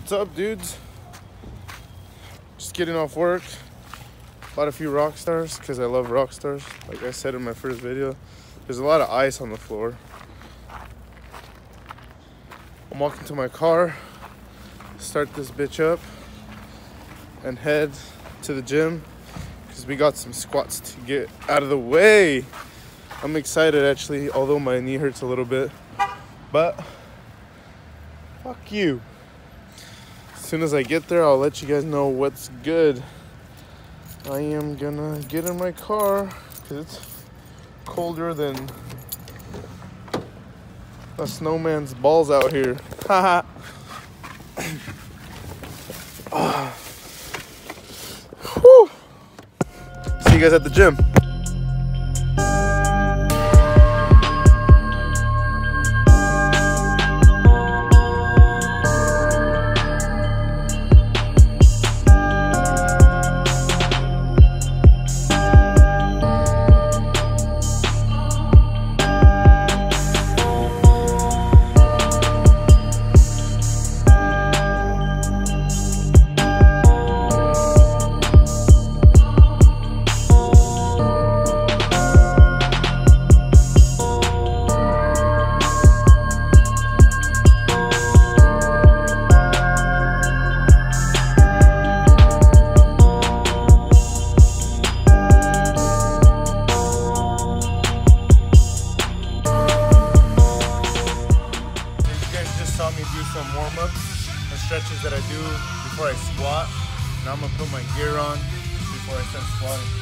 What's up, dudes? Just getting off work. Bought a few Rockstars because I love Rockstars. Like I said in my first video, there's a lot of ice on the floor. I'm walking to my car, start this bitch up, and head to the gym because we got some squats to get out of the way. I'm excited actually, although my knee hurts a little bit, but fuck you. As soon as I get there, I'll let you guys know what's good. I am gonna get in my car because it's colder than a snowman's balls out here. Haha. See you guys at the gym. Saw me do some warm-ups and stretches that I do before I squat. Now I'm gonna put my gear on before I start squatting.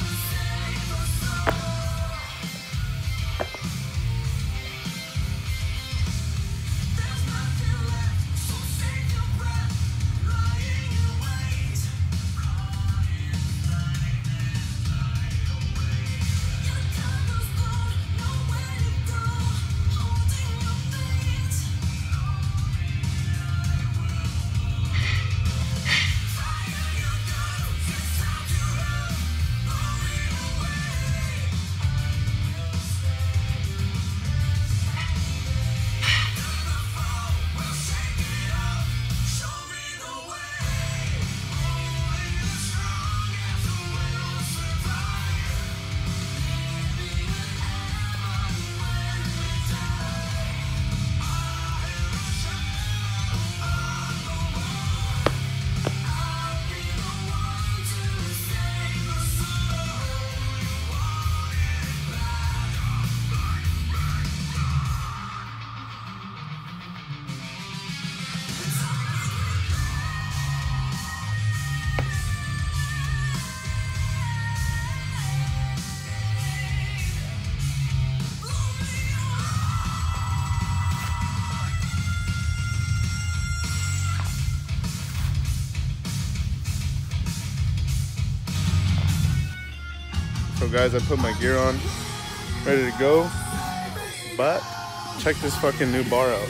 So guys, I put my gear on, ready to go, but check this fucking new bar out.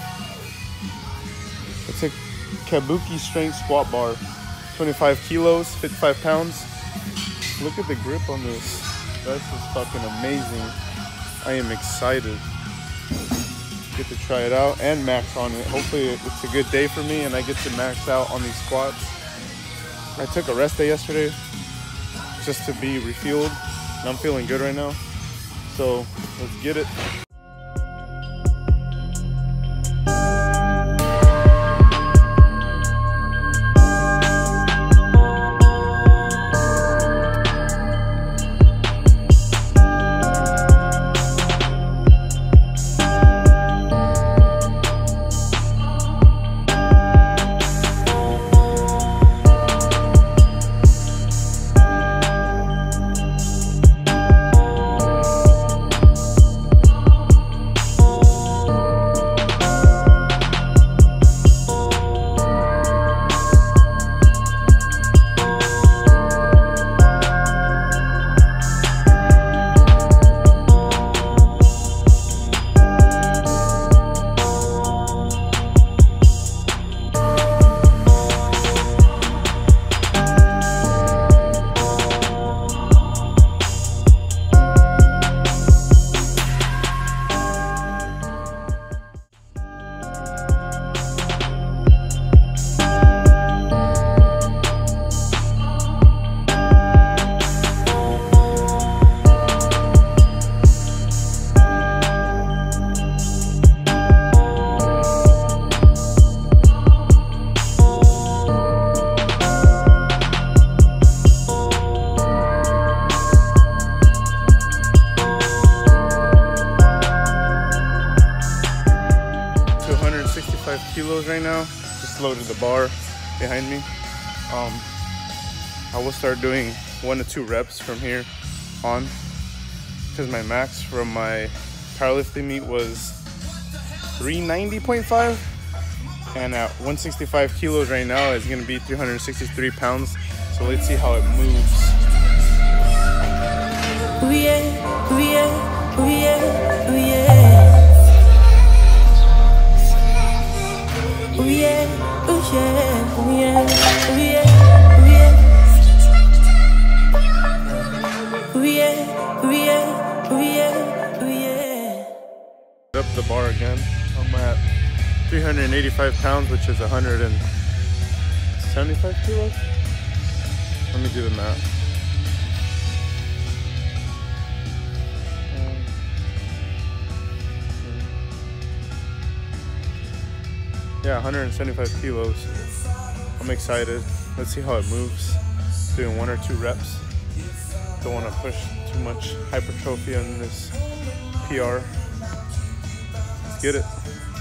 It's a Kabuki strength squat bar, 25 kilos, 55 pounds. Look at the grip on this. This is fucking amazing. I am excited. Get to try it out and max on it. Hopefully it's a good day for me and I get to max out on these squats. I took a rest day yesterday just to be refueled, and I'm feeling good right now. So let's get it. loaded the bar behind me. I will start doing 1 to 2 reps from here on, because my max from my powerlifting meet was 390.5, and at 165 kilos right now it's gonna be 363 pounds. So let's see how it moves. Ooh yeah, ooh yeah, ooh yeah, ooh yeah. Ooh yeah, ooh yeah, ooh yeah, ooh yeah, ooh yeah. Ooh yeah, ooh yeah, ooh yeah, ooh yeah. Up the bar again. I'm at 385 pounds, which is 175 kilos. Let me do the math. Yeah, 175 kilos. I'm excited. Let's see how it moves. Doing 1 or 2 reps. Don't want to push too much hypertrophy on this PR. Let's get it.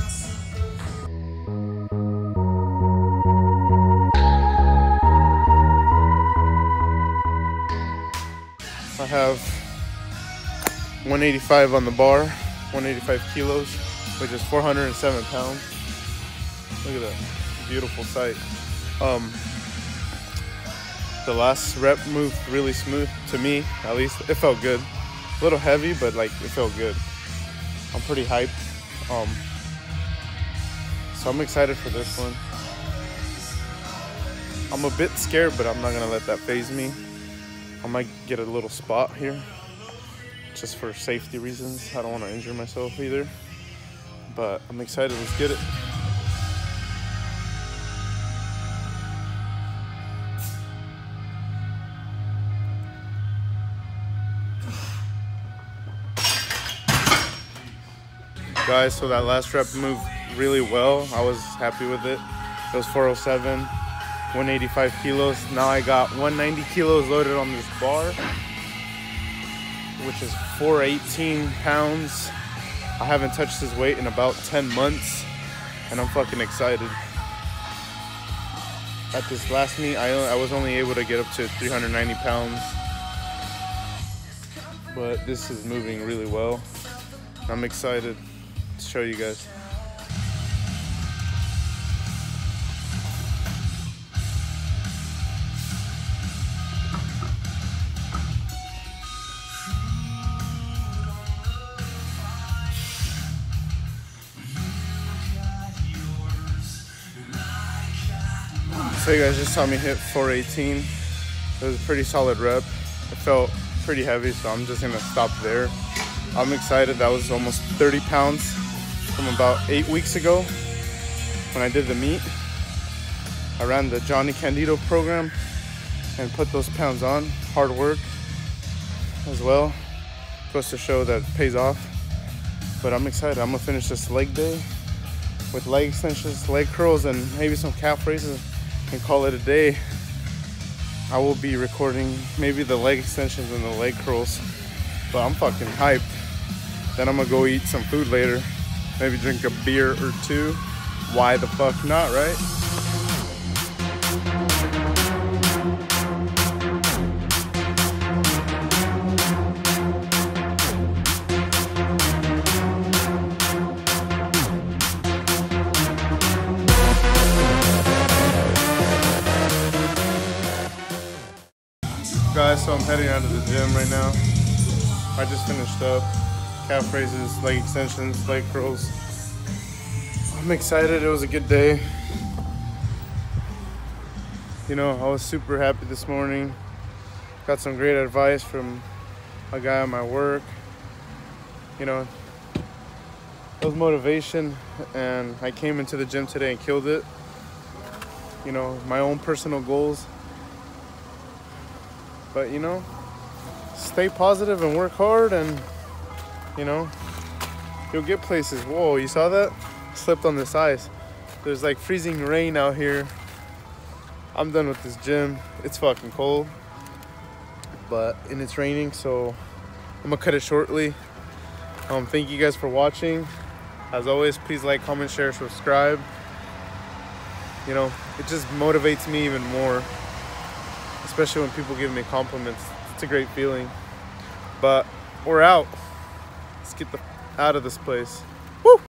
I have 185 on the bar, 185 kilos, which is 407 pounds. Look at that beautiful sight. The last rep moved really smooth to me, at least. It felt good. A little heavy, but like it felt good. I'm pretty hyped. So I'm excited for this one. I'm a bit scared, but I'm not gonna let that faze me. I might get a little spot here, just for safety reasons. I don't want to injure myself either. But I'm excited. Let's get it. Guys, so that last rep moved really well. I was happy with it. It was 407, 185 kilos. Now I got 190 kilos loaded on this bar, which is 418 pounds. I haven't touched this weight in about 10 months, and I'm fucking excited. At this last meet, I was only able to get up to 390 pounds, but this is moving really well. I'm excited to show you guys. So you guys just saw me hit 418. It was a pretty solid rep. It felt pretty heavy, so I'm just gonna stop there. I'm excited. That was almost 30 pounds from about 8 weeks ago when I did the meet. I ran the Johnny Candido program and put those pounds on. Hard work as well. Goes to show that it pays off. But I'm excited. I'm gonna finish this leg day with leg extensions, leg curls, and maybe some calf raises, and call it a day. I will be recording maybe the leg extensions and the leg curls, but I'm fucking hyped. Then I'm gonna go eat some food later, maybe drink a beer or two. Why the fuck not, right? Guys, so I'm heading out of the gym right now. I just finished up calf raises, leg extensions, leg curls. I'm excited. It was a good day. You know, I was super happy this morning. Got some great advice from a guy at my work. You know, it was motivation, and I came into the gym today and killed it. You know, my own personal goals. But, you know, stay positive and work hard, and, you know, you'll get places. Whoa, you saw that? Slipped on this ice. There's like freezing rain out here. I'm done with this gym. It's fucking cold, and it's raining, so I'm gonna cut it shortly. Thank you guys for watching. As always, please like, comment, share, subscribe. you know, it just motivates me even more, especially when people give me compliments. It's a great feeling. But we're out. Let's get out of this place. Woo!